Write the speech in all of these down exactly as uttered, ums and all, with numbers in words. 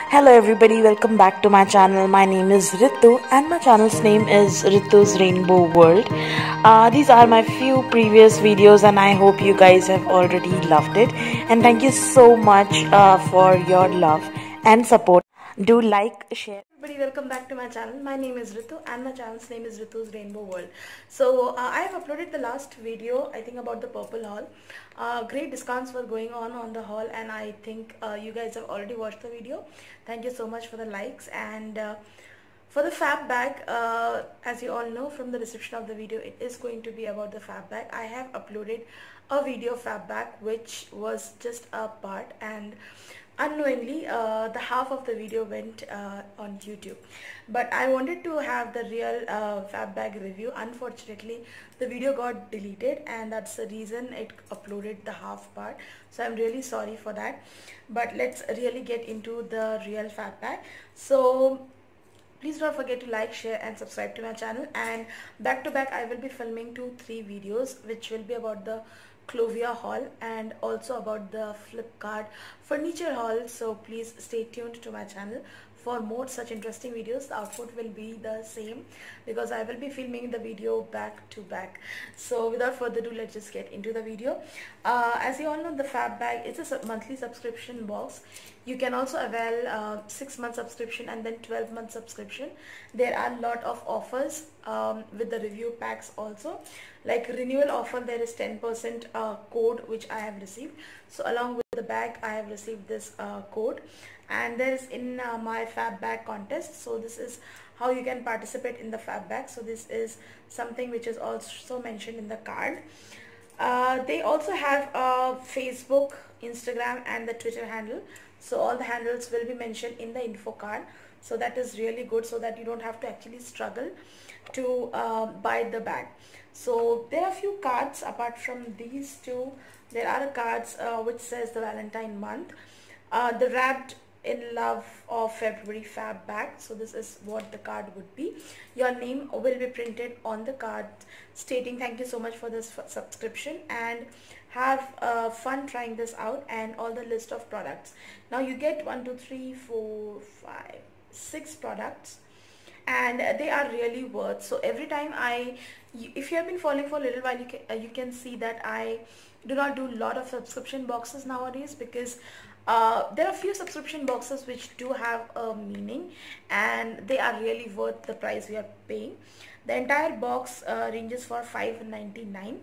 Hello everybody, welcome back to my channel. My name is Ritu and my channel's name is Ritu's Rainbow World. Uh, these are my few previous videos and I hope you guys have already loved it. And thank you so much uh, for your love and support. Do like, share. Everybody, welcome back to my channel. My name is Ritu and my channel's name is Ritu's Rainbow World. So uh, I have uploaded the last video, I think, about the purple haul. Uh, great discounts were going on on the haul and I think uh, you guys have already watched the video. Thank you so much for the likes. And uh, for the fab bag, uh, as you all know from the description of the video, it is going to be about the fab bag. I have uploaded a video fab bag which was just a part, and unknowingly uh, the half of the video went uh, on YouTube, but I wanted to have the real uh, fab bag review. Unfortunately the video got deleted and that's the reason it uploaded the half part, so I'm really sorry for that. But let's really get into the real fab bag. So please don't forget to like, share and subscribe to my channel, and back to back I will be filming two three videos which will be about the Clovia haul and also about the Flipkart furniture haul. So please stay tuned to my channel for more such interesting videos. The output will be the same because I will be filming the video back to back. So without further ado, let's just get into the video. Uh, as you all know, the fab bag is a sub monthly subscription box. You can also avail uh, six month subscription and then twelve month subscription. There are a lot of offers um, with the review packs also. Like renewal offer, there is ten percent uh, code which I have received. So along with the bag I have received this uh, code, and there is in uh, my fab bag contest. So this is how you can participate in the fab bag. So this is something which is also mentioned in the card. Uh, they also have uh, Facebook, Instagram and the Twitter handle. So all the handles will be mentioned in the info card. So that is really good, so that you don't have to actually struggle to uh, buy the bag. So there are a few cards apart from these two. There are cards uh, which says the Valentine month, uh, the wrapped in love of February fab bag. So this is what the card would be. Your name will be printed on the card stating thank you so much for this subscription and have uh, fun trying this out, and all the list of products. Now you get one two three four five six products and they are really worth. So every time I, if you have been following for a little while, you can, uh, you can see that I do not do a lot of subscription boxes nowadays, because uh, there are few subscription boxes which do have a meaning and they are really worth the price we are paying. The entire box uh, ranges for five ninety-nine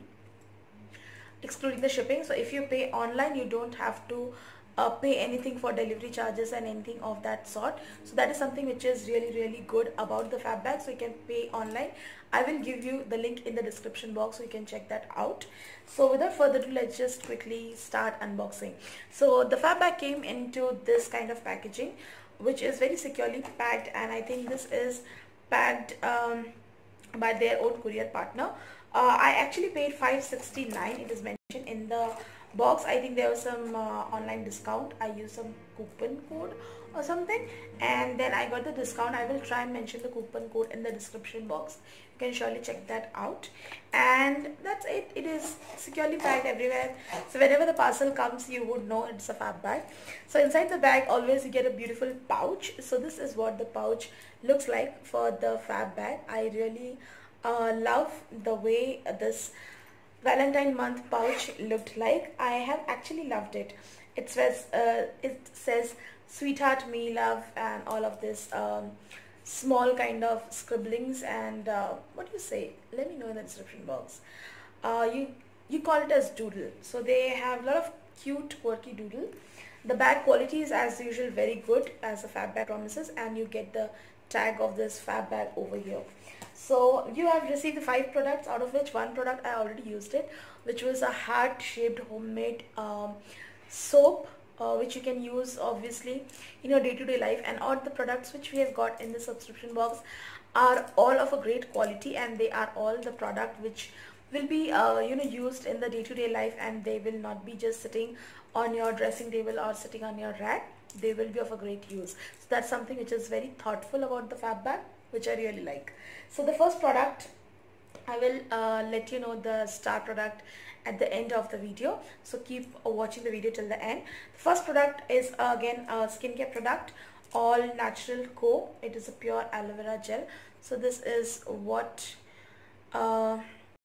excluding the shipping. So if you pay online, you don't have to Uh, pay anything for delivery charges and anything of that sort. So that is something which is really really good about the fab bag. So you can pay online. I will give you the link in the description box so you can check that out. So without further ado, let's just quickly start unboxing. So the fab bag came into this kind of packaging which is very securely packed, and I think this is packed um, by their own courier partner. uh, I actually paid five sixty-nine. It is mentioned in the box. I think there was some uh, online discount. I used some coupon code or something and then I got the discount. I will try and mention the coupon code in the description box. You can surely check that out, and that's it. It is securely packed everywhere, so whenever the parcel comes you would know it's a fab bag. So inside the bag always you get a beautiful pouch. So this is what the pouch looks like for the fab bag. I really uh, love the way this Valentine month pouch looked like. I have actually loved it. It says uh, it says sweetheart, me, love, and all of this um, small kind of scribblings, and uh, what do you say? Let me know in the description box. Uh, you you call it as doodle. So they have a lot of cute quirky doodle. The bag quality is as usual very good, as a fab bag promises, and you get the tag of this fab bag over here. So you have received the five products, out of which one product I already used it, which was a heart shaped homemade um, soap, uh, which you can use obviously in your day-to-day life. And all the products which we have got in the subscription box are all of a great quality, and they are all the product which will be uh, you know used in the day-to-day life, and they will not be just sitting on your dressing table or sitting on your rack. They will be of a great use. So that's something which is very thoughtful about the fab bag, which I really like. So the first product, I will uh, let you know the star product at the end of the video, so keep uh, watching the video till the end. The first product is uh, again a skincare product All Natural Co. It is a pure aloe vera gel. So this is what uh,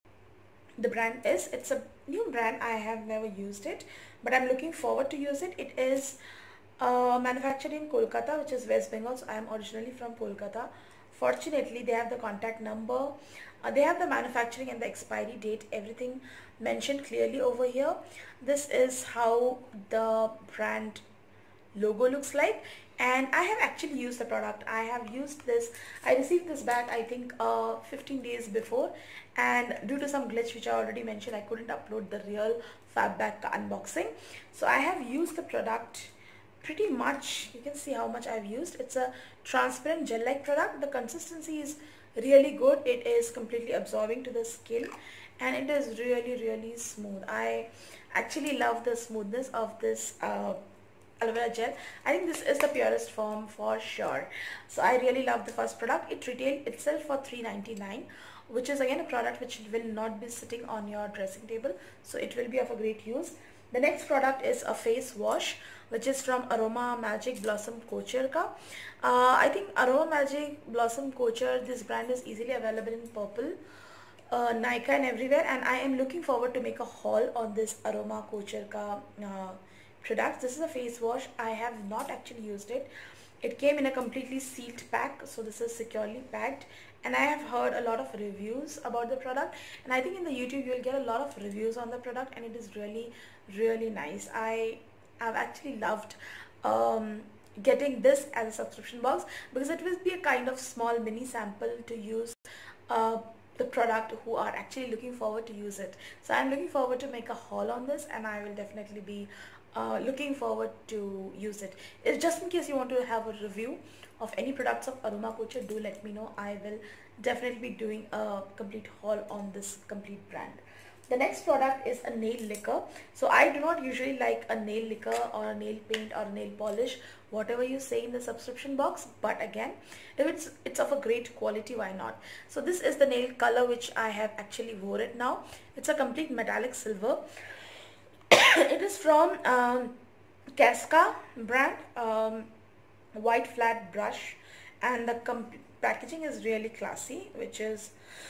the brand is. It's a new brand. I have never used it, but I'm looking forward to use it. It is uh, manufactured in Kolkata, which is West Bengal. So I am originally from Kolkata. Fortunately, they have the contact number, uh, they have the manufacturing and the expiry date, everything mentioned clearly over here. This is how the brand logo looks like, and I have actually used the product. I have used this. I received this bag I think uh, fifteen days before, and due to some glitch which I already mentioned, I couldn't upload the real fab bag unboxing. So I have used the product pretty much. You can see how much I've used. It's a transparent gel like product. The consistency is really good. It is completely absorbing to the skin, and it is really really smooth. I actually love the smoothness of this uh, aloe vera gel. I think this is the purest form for sure. So I really love the first product. It retailed itself for three ninety-nine, which is again a product which will not be sitting on your dressing table, so it will be of a great use. The next product is a face wash, which is from Aroma Magic Blossom Couture ka. Uh, I think Aroma Magic Blossom Couture, this brand is easily available in purple, uh, Nykaa and everywhere, and I am looking forward to make a haul on this Aroma Couture ka uh, product. This is a face wash. I have not actually used it. It came in a completely sealed pack, so this is securely packed, and I have heard a lot of reviews about the product, and I think in the YouTube you'll get a lot of reviews on the product, and it is really really nice. I have actually loved um, getting this as a subscription box, because it will be a kind of small mini sample to use uh, the product who are actually looking forward to use it. So I'm looking forward to make a haul on this, and I will definitely be uh, looking forward to use it. It's just in case you want to have a review of any products of Aroma Couture, do let me know. I will definitely be doing a complete haul on this complete brand. The next product is a nail lacquer. So I do not usually like a nail lacquer or a nail paint or a nail polish, whatever you say in the subscription box, but again, if it's it's of a great quality, why not? So this is the nail color which I have actually wore it now. It's a complete metallic silver. It is from um, Casca brand, um, white flat brush, and the packaging is really classy, which is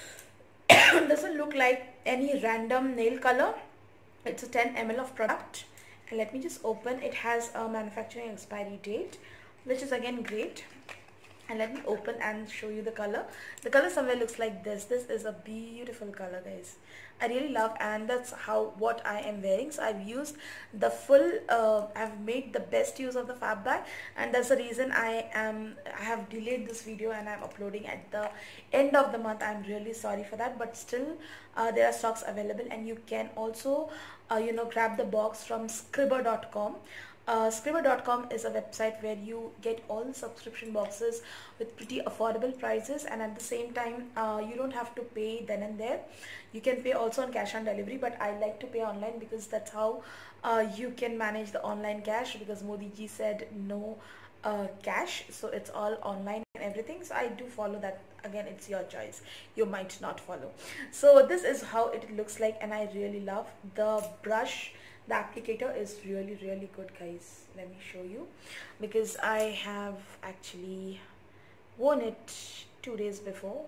doesn't look like any random nail color. It's a ten milliliters of product, and let me just open. It has a manufacturing expiry date, which is again great. And let me open and show you the color. The color somewhere looks like this. This is a beautiful color, guys. I really love, and that's how what I am wearing. So I've used the full uh, I've made the best use of the fab bag, and that's the reason I am I have delayed this video and I'm uploading at the end of the month. I'm really sorry for that, but still uh, there are stocks available, and you can also uh, you know grab the box from scribber dot com. Uh, scribber dot com is a website where you get all the subscription boxes with pretty affordable prices, and at the same time uh, you don't have to pay then and there. You can pay also on cash on delivery, but I like to pay online because that's how uh, you can manage the online cash, because Modi ji said no uh, cash, so it's all online and everything. So I do follow that. Again, it's your choice, you might not follow. So this is how it looks like, and I really love the brush. The applicator is really really good, guys. Let me show you, because I have actually worn it two days before,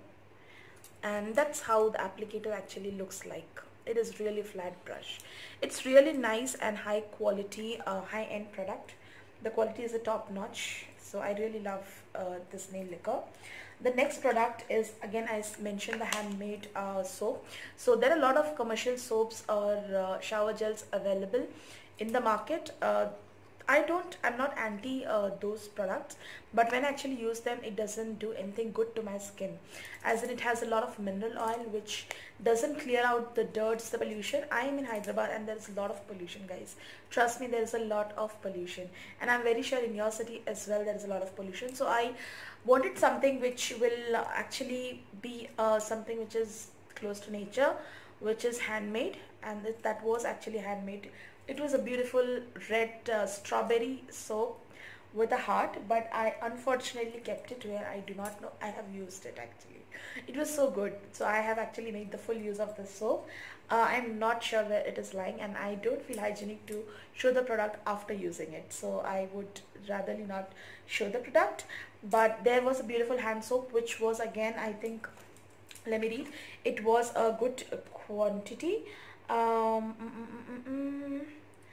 and that's how the applicator actually looks like. It is really flat brush. It's really nice and high quality, uh, high-end product. The quality is a top notch, so I really love uh, this nail lacquer. The next product is, again, I mentioned, the handmade uh, soap. So there are a lot of commercial soaps or uh, shower gels available in the market. uh, I don't, I'm not anti uh, those products, but when I actually use them, it doesn't do anything good to my skin, as in it has a lot of mineral oil which doesn't clear out the dirt, the pollution. I am in Hyderabad and there is a lot of pollution, guys. Trust me, there is a lot of pollution, and I'm very sure in your city as well there is a lot of pollution. So I wanted something which will actually be uh, something which is close to nature, which is handmade, and that was actually handmade. It was a beautiful red uh, strawberry soap with a heart, but I unfortunately kept it where I do not know I have used it actually. It was so good, so I have actually made the full use of the soap. uh, I'm not sure where it is lying, and I don't feel hygienic to show the product after using it, so I would rather not show the product. But there was a beautiful hand soap, which was, again, I think, let me read, it was a good quantity. um, mm, mm, mm, mm,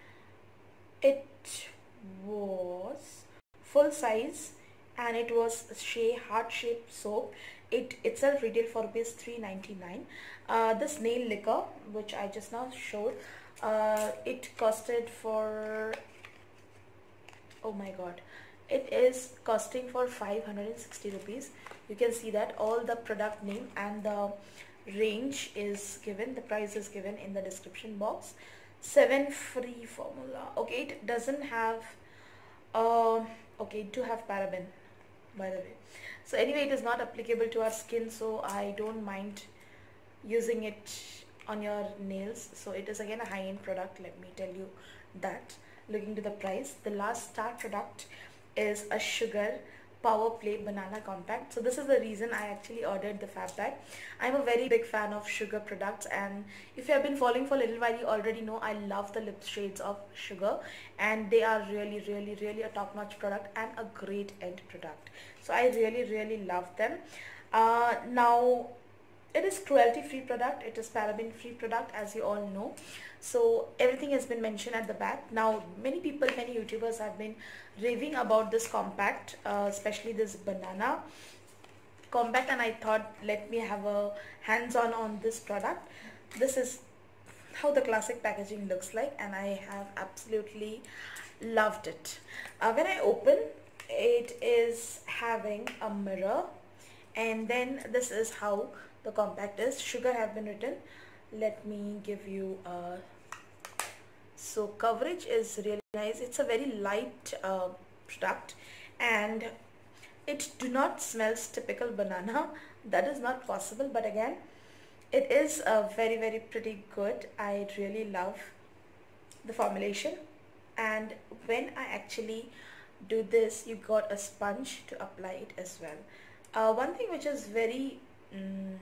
it was full size, and it was Shea heart shaped soap. It itself retailed for rupees three ninety-nine. Uh, this nail liquor, which I just now showed, uh, it costed for, oh my god, it is costing for five hundred sixty rupees. You can see that all the product name and the range is given, the price is given in the description box. Seven free formula. Okay, it doesn't have uh, okay, it do have paraben, by the way. So anyway, it is not applicable to our skin, so I don't mind using it on your nails. So it is again a high-end product, let me tell you that. Looking to the price, the last star product is a Sugar Power Play Banana Compact. So this is the reason I actually ordered the fab bag. I'm a very big fan of Sugar products, and if you have been following for a little while, you already know I love the lip shades of Sugar, and they are really really really a top-notch product and a great end product. So I really really love them. Uh, now it is cruelty free product, it is paraben free product, as you all know. So everything has been mentioned at the back. Now many people, many YouTubers have been raving about this compact, uh, especially this banana compact, and I thought, let me have a hands-on on this product. This is how the classic packaging looks like, and I have absolutely loved it. Uh, when I open, it is having a mirror, and then this is how the compact is. Sugar have been written. Let me give you a, so coverage is really nice. It's a very light uh, product, and it do not smells typical banana. That is not possible, but again, it is uh, very very pretty good. I really love the formulation, and when I actually do this, you got a sponge to apply it as well. Uh, one thing which is very mm,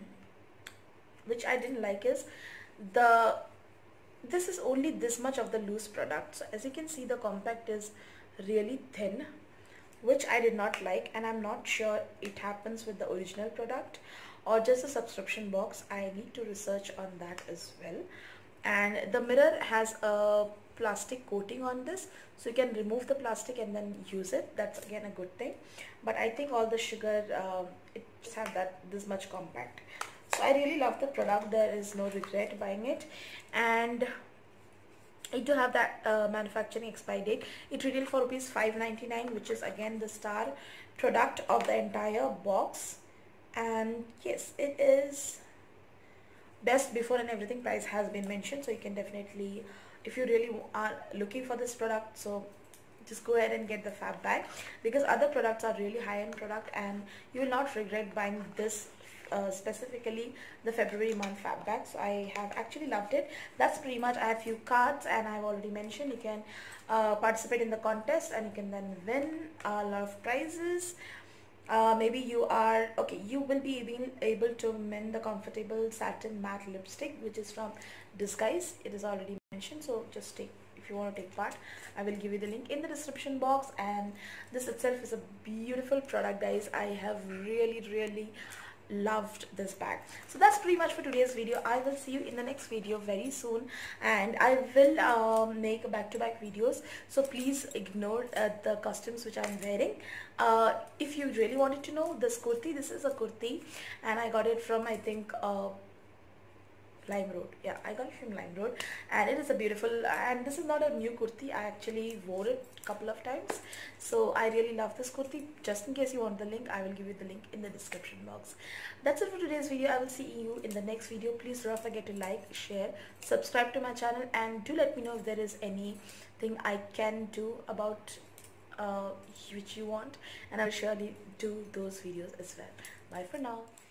which I didn't like is the this is only this much of the loose product. So as you can see, the compact is really thin, which I did not like, and I'm not sure it happens with the original product or just a subscription box. I need to research on that as well. And the mirror has a plastic coating on this, so you can remove the plastic and then use it. That's again a good thing. But I think all the Sugar, uh, it just have that this much compact. So I really love the product. There is no regret buying it, and it do have that uh, manufacturing expiry date. It retailed for rupees five ninety-nine, which is again the star product of the entire box. And yes, it is best before and everything price has been mentioned, so you can definitely, if you really are looking for this product, so just go ahead and get the fab bag, because other products are really high-end product and you will not regret buying this, uh, specifically the February month fab bag. So I have actually loved it. That's pretty much. I have few cards, and I've already mentioned you can uh, participate in the contest, and you can then win a lot of prizes. Uh, maybe you are okay, you will be able, able to win the comfortable satin matte lipstick, which is from Disguise. It is already mentioned, so just take, if you want to take part, I will give you the link in the description box. And this itself is a beautiful product, guys. I have really really loved this bag. So that's pretty much for today's video. I will see you in the next video very soon, and I will um, make back-to-back videos, so please ignore uh, the costumes which I'm wearing. Uh, if you really wanted to know, this kurti, this is a kurti, and I got it from, I think, uh, Limeroad. Yeah, I got it from Limeroad, and it is a beautiful, and this is not a new kurti. I actually wore it a couple of times, so I really love this kurti. Just in case you want the link, I will give you the link in the description box. That's it for today's video. I will see you in the next video. Please do not forget to like, share, subscribe to my channel, and do let me know if there is anything I can do about uh, which you want, and I'll surely do those videos as well. Bye for now.